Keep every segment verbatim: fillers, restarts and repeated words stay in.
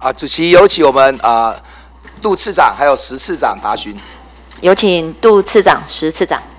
啊，主席有请我们啊杜次长还有石次长答询。 有请杜次长、石次长。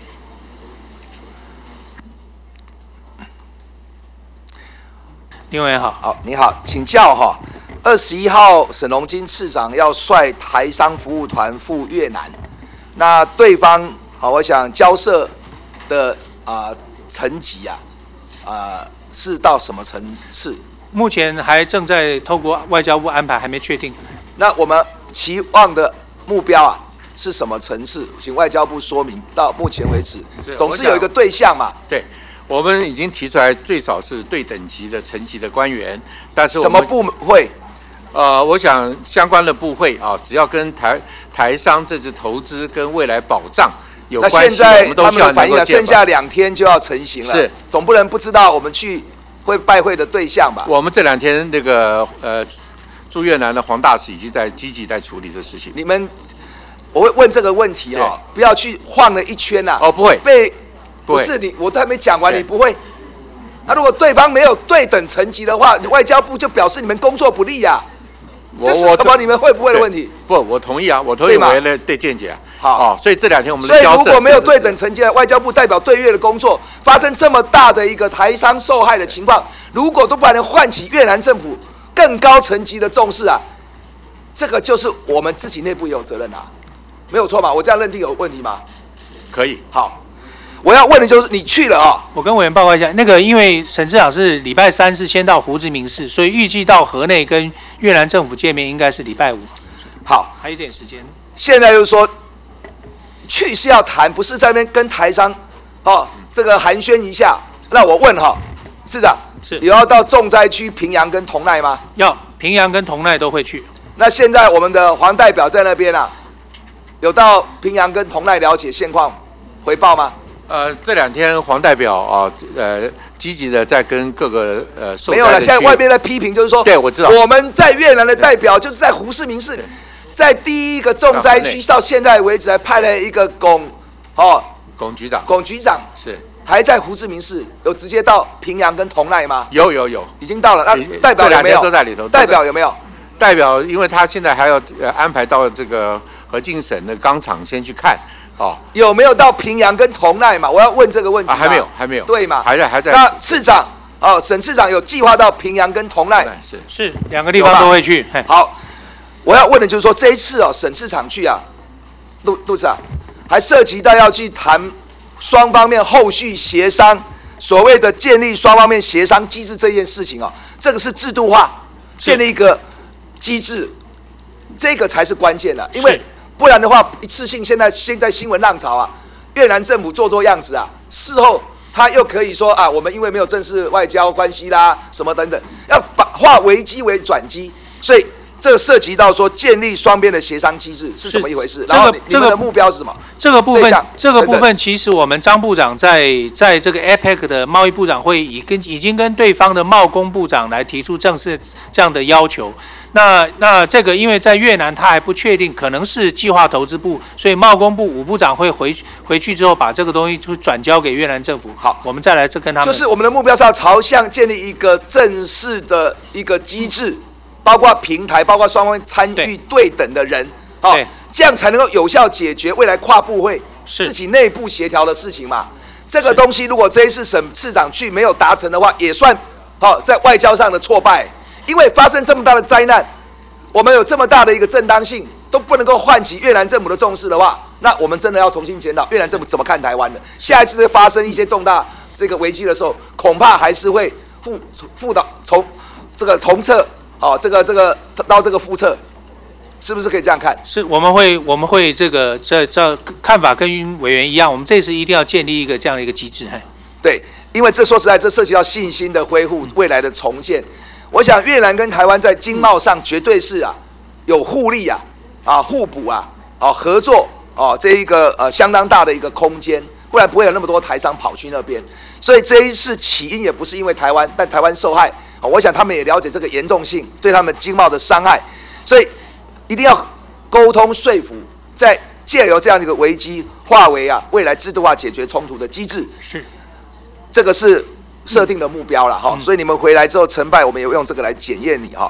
林委员好。 好，你好，请教哈，二十一号沈荣金次长要率台商服务团赴越南，那对方好，我想交涉的啊、呃、层级啊啊、呃、是到什么层次？ 目前还正在透过外交部安排，还没确定。 那我们期望的目标啊是什么层次？请外交部说明。到目前为止，总是有一个对象嘛。 对，我们已经提出来，最少是对等级的层级的官员，但是我什么部会？ 呃，我想相关的部会啊，只要跟台台商这次投资跟未来保障有关系， 那现在我们都他们希望能够反映了，剩下两天就要成型了， 是， 总不能不知道我们去会拜会的对象吧？ 我们这两天那个呃驻越南的黄大使已经在积极在处理这事情。 你们，我会问这个问题哈、哦，不要去晃了一圈呐、啊。 哦，不会， 被不不是你，我都还没讲完，你不会。那、啊、如果对方没有对等层级的话，外交部就表示你们工作不力呀、啊。这是什么？你们会不会的问题？ 不，我同意啊，我同意委员的对见解啊。 好， 哦，所以这两天我们的所以交涉， 如果没有对等层级的外交部代表对越的工作，发生这么大的一个台商受害的情况，如果都不能唤起越南政府更高层级的重视啊，这个就是我们自己内部也有责任啊，没有错嘛？我这样认定有问题吗？ 可以。 好。我要问的就是你去了啊、哦！ 我跟委员报告一下，那个因为沈次长是礼拜三是先到胡志明市，所以预计到河内跟越南政府见面应该是礼拜五。 好， 还有一点时间。 现在就是说，去是要谈，不是在那边跟台商哦这个寒暄一下。那我问哈、哦，市长是有要到重灾区平阳跟同奈吗？ 要，平阳跟同奈都会去。 那现在我们的黄代表在那边啊，有到平阳跟同奈了解现况回报吗？ 呃，这两天黄代表啊，呃，积极的在跟各个呃受灾的没有了，现在外面在批评，就是说， 对我知道， 我们在越南的代表就是在胡志明市，在第一个重灾区到现在为止还派了一个龚哦， 龚局长， 龚局长是还在胡志明市，有直接到平阳跟同奈吗？ 有有有， 已经到了。那代表有没有？ 都在里头。 代表有没有？ 代表，因为他现在还要呃安排到这个河静省的钢厂先去看。哦， 有没有到平阳跟同奈嘛？我要问这个问题、 啊。还没有，还没有。 对嘛？ 还在，还在。 那市长哦，沈市长有计划到平阳跟同奈， 是是两个地方都会去。 好，我要问的就是说，这一次哦，沈市长去啊，陆陆市长还涉及到要去谈双方面后续协商，所谓的建立双方面协商机制这件事情哦，这个是制度化，建立一个机制，这个才是关键的，因为。不然的话，一次性现在现在新闻浪潮啊，越南政府做做样子啊，事后他又可以说啊，我们因为没有正式外交关系啦，什么等等，要把化危机为转机，所以这个涉及到说建立双边的协商机制是什么一回事？然后你们的目标是什么？ 这个部分，这个部分其实我们张部长在在这个 A P E C 的贸易部长会议跟已经跟对方的贸工部长来提出正式这样的要求。那那这个因为在越南他还不确定，可能是计划投资部，所以贸工部武部长会回回去之后把这个东西就转交给越南政府。 好， 我们再来这跟他们。 就是我们的目标是要朝向建立一个正式的一个机制，包括平台，包括双方参与对等的人，哦，这样才能够有效解决未来跨部会自己内部协调的事情嘛。这个东西如果这一次沈市长去没有达成的话，也算好、哦、在外交上的挫败。因为发生这么大的灾难，我们有这么大的一个正当性，都不能够唤起越南政府的重视的话，那我们真的要重新检讨越南政府怎么看台湾的。下一次发生一些重大这个危机的时候，恐怕还是会复复导从这个重测哦，这个这个到这个复测，是不是可以这样看？ 是，我们会我们会这个这这看法跟委员一样，我们这次一定要建立一个这样的一个机制。 对，因为这说实在，这涉及到信心的恢复，未来的重建。我想越南跟台湾在经贸上绝对是啊有互利啊啊互补啊啊合作啊这一个呃相当大的一个空间，不然不会有那么多台商跑去那边。所以这一次起因也不是因为台湾，但台湾受害啊，我想他们也了解这个严重性对他们经贸的伤害，所以一定要沟通说服，再借由这样的一个危机化为啊未来制度化解决冲突的机制。 是， 这个是设定的目标了哈、嗯，所以你们回来之后成败，我们也用这个来检验你哈。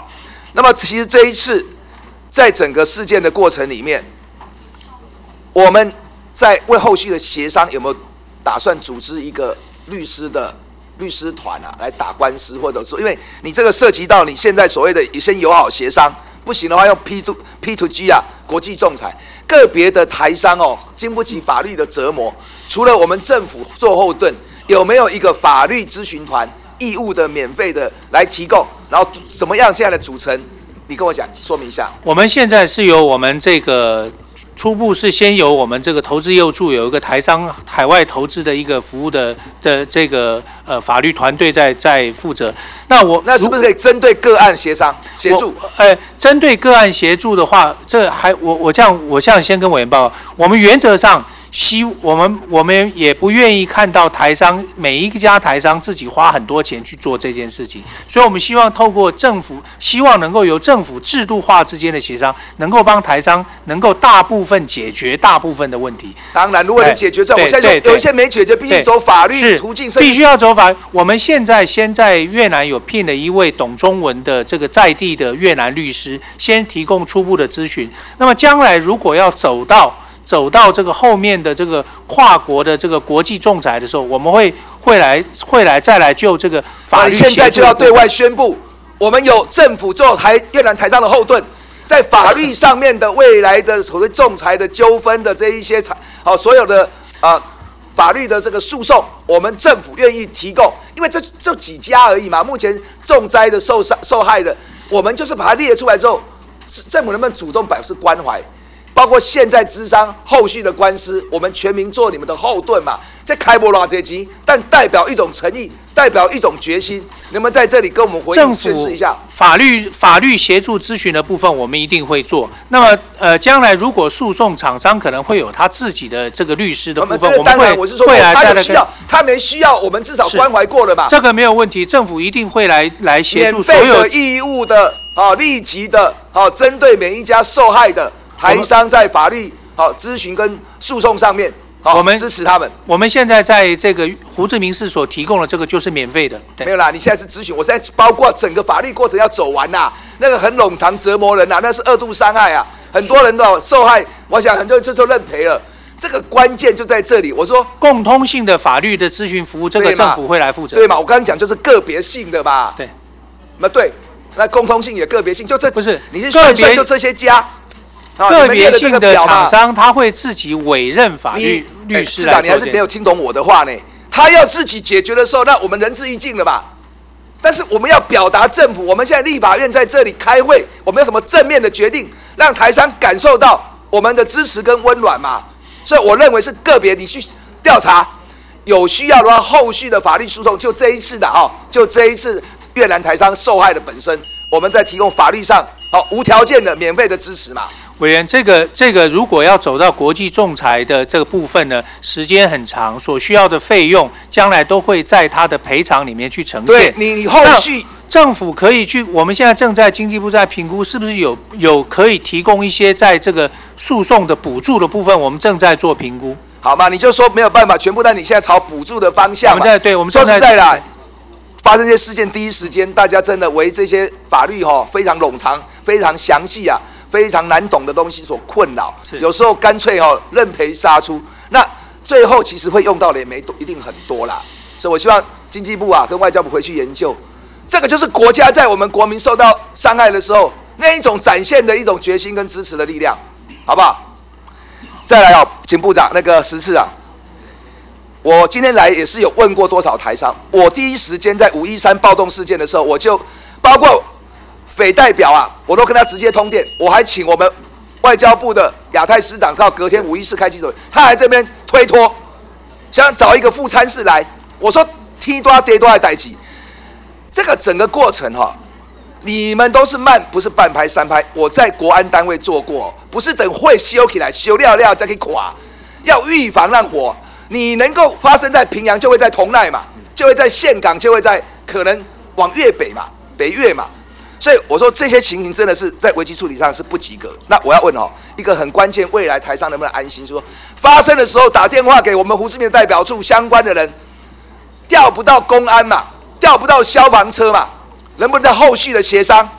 那么其实这一次在整个事件的过程里面，我们在为后续的协商有没有打算组织一个律师的律师团啊，来打官司，或者说，因为你这个涉及到你现在所谓的先友好协商，不行的话用 P to P to G 啊，国际仲裁，个别的台商哦，经不起法律的折磨，除了我们政府做后盾，有没有一个法律咨询团？义务的、免费的来提供，然后怎么样这样的组成？你跟我讲，说明一下。 我们现在是由我们这个初步是先由我们这个投资业务处有一个台商海外投资的一个服务的的这个呃法律团队在在负责。那我那是不是可以针对个案协商协助？ 呃，针对个案协助的话，这还我我这样我这样先跟委员报告，我们原则上。希我们我们也不愿意看到台商每一家台商自己花很多钱去做这件事情，所以我们希望透过政府，希望能够由政府制度化之间的协商，能够帮台商能够大部分解决大部分的问题。 当然，如果能解决这，我现在有一些没解决，必须走法律途径， 必须要走法。我们现在先在越南有聘了一位懂中文的这个在地的越南律师，先提供初步的咨询。那么将来如果要走到走到这个后面的这个跨国的这个国际仲裁的时候，我们会会来会来再来就这个法律。 现在就要对外宣布，我们有政府做台越南台商的后盾，在法律上面的未来的所谓仲裁的纠纷的这一些裁，好所有的呃法律的这个诉讼，我们政府愿意提供，因为这就几家而已嘛。目前重灾的受伤受害的，我们就是把它列出来之后，政府能不能主动表示关怀？包括现在咨商后续的官司，我们全民做你们的后盾嘛，在开波拉这集，但代表一种诚意，代表一种决心。能不能在这里跟我们回应宣示一下？ 法律法律协助咨询的部分，我们一定会做。那么，呃，将来如果诉讼厂商可能会有他自己的这个律师的部分，我们会我是说， 会来他有需要，他没需要，我们至少关怀过了吧？ 这个没有问题，政府一定会来来协助所有免费的、义务的、啊，立即的、啊，针对每一家受害的台商在法律。好，咨询跟诉讼上面，好，我们支持他们。 我们现在在这个胡志明市所提供的这个就是免费的， 没有啦。你现在是咨询，我现在包括整个法律过程要走完呐，那个很冗长折磨人呐，那是二度伤害啊，很多人都受害，我想很多人这时候认赔了。这个关键就在这里。我说共通性的法律的咨询服务，这个政府会来负责， 对嘛？我刚刚讲就是个别性的嘛， 对， 那对，那共通性也个别性，就这不是你是算算就这些家。 个别性的厂商，他会自己委任法律律师来做。 你还是没有听懂我的话呢？他要自己解决的时候，那我们仁至义尽了吧？但是我们要表达政府，我们现在立法院在这里开会，我们有什么正面的决定，让台商感受到我们的支持跟温暖嘛？所以我认为是个别，你去调查，有需要的话，后续的法律诉讼就这一次的啊，就这一次越南台商受害的本身，我们在提供法律上好无条件的免费的支持嘛。 委员，这个这个如果要走到国际仲裁的这个部分呢，时间很长，所需要的费用将来都会在它的赔偿里面去呈现。 对你，你后续政府可以去，我们现在正在经济部在评估，是不是有有可以提供一些在这个诉讼的补助的部分，我们正在做评估。 好嘛，你就说没有办法全部，但你现在朝补助的方向嘛。 我们在对，我们说实在啦，发生这些事件第一时间，大家真的为这些法律哈、哦、非常冗长、非常详细啊。非常难懂的东西所困扰，有时候干脆哦认赔杀出，那最后其实会用到的也没一定很多啦。所以我希望经济部啊跟外交部回去研究，这个就是国家在我们国民受到伤害的时候那一种展现的一种决心跟支持的力量，好不好？再来哦，请部长那个十次啊，我今天来也是有问过多少台商，我第一时间在五一三暴动事件的时候，我就包括。匪代表啊，我都跟他直接通电，我还请我们外交部的亚太司长到隔天五一四开记者会，他还这边推脱，想找一个副参事来。我说踢多跌多还代志，这个整个过程哈、哦，你们都是慢，不是半拍三拍。我在国安单位做过，不是等会修起来修料料再去垮，要预防让火。你能够发生在平阳，就会在同奈嘛，就会在岘港，就会在可能往越北嘛，北越嘛。所以我说这些情形真的是在危机处理上是不及格。那我要问哦，一个很关键，未来台上能不能安心说，发生的时候打电话给我们胡志明的代表处相关的人，调不到公安嘛，调不到消防车嘛，能不能在后续的协商，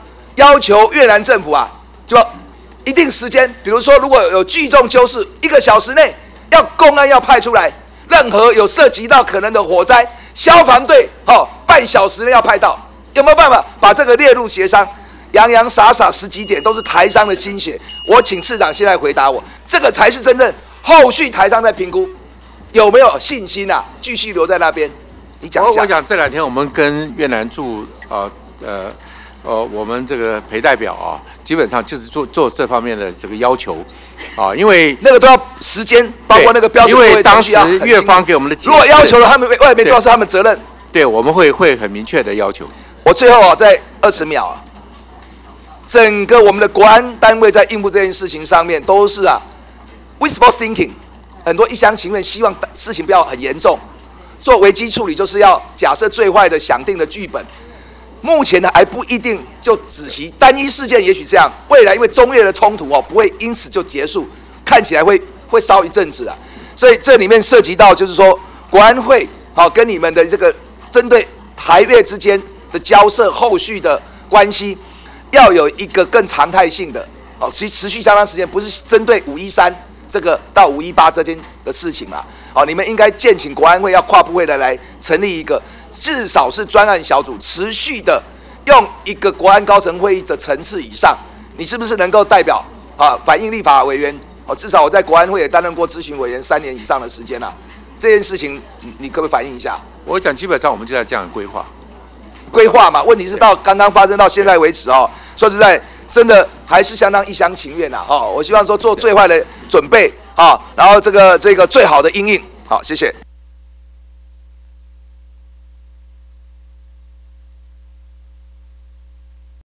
要求越南政府啊，就一定时间，比如说如果有聚众纠事，一个小时内要公安要派出来，任何有涉及到可能的火灾，消防队哦半小时内要派到，有没有办法把这个列入协商？洋洋洒洒十几点都是台商的心血，我请次长现在回答我，这个才是真正后续台商在评估有没有信心啊，继续留在那边。你讲一下。 我我想这两天我们跟越南驻呃呃呃我们这个裴代表啊，基本上就是做做这方面的这个要求啊，因为那个都要时间，包括那个标准因作业为当时程序要很清楚越方给我们的解释， 如果要求了他们外面做是他们责任。 对，我们会会很明确的要求。 我最后啊，在二十秒啊。整个我们的国安单位在应付这件事情上面，都是啊 wishful thinking， 很多一厢情愿，希望事情不要很严重。做危机处理就是要假设最坏的想定的剧本，目前呢还不一定就止息，单一事件也许这样，未来因为中越的冲突哦不会因此就结束，看起来会会烧一阵子啊。所以这里面涉及到就是说国安会好跟你们的这个针对台越之间的交涉后续的关系。要有一个更常态性的，哦，持持续相当时间，不是针对五一三这个到五一八这件的事情啦。哦，你们应该建请国安会要跨部会的来成立一个，至少是专案小组，持续的用一个国安高层会议的层次以上，你是不是能够代表啊反映立法委员？哦，至少我在国安会也担任过咨询委员三年以上的时间啦。这件事情你你可不可以反映一下？ 我讲基本上我们就在这样规划。 规划嘛，问题是到刚刚发生到现在为止哦，说实在，真的还是相当一厢情愿呐哦。我希望说做最坏的准备啊，然后这个这个最好的因应，好，谢谢。